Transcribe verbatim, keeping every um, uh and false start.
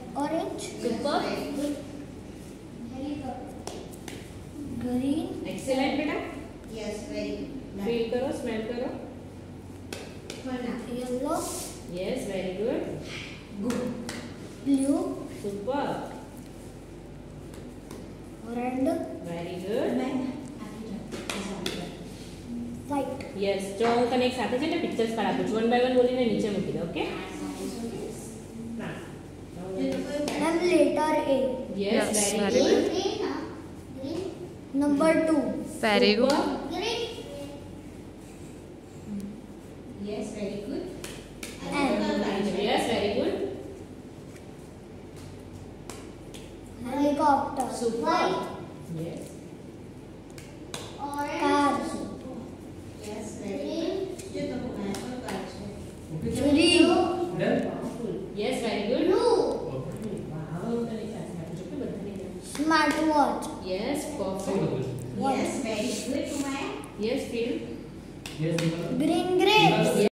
Orange. Super. Green. Excellent बेटा. Yes, very good. Feel करो, smell करो. Yellow. Yes, very good. Good. Blue. Super. Red. Very good. White. Yes. જો હું તને એક સાથે છે ને પિક્ચર્સ કાઢ આપું છું. વન બાય વન બોલીને નીચે મૂકી દે. ઓકે? ના. Ma'am, letter A. Yes, Yes, very very good. Number two. Very good. Yes, very good. And Yes, very good. helicopter. Super. Yes. Car. Yes, very good. जो तो मैं तो कर छे. Tree. Powerful. Yes, very good. Wow. તને એક સાથે આપું છું કે બધાને. Smartwatch. Yes, perfect. Yes, very good. Maya. Yes, feel. Green grapes.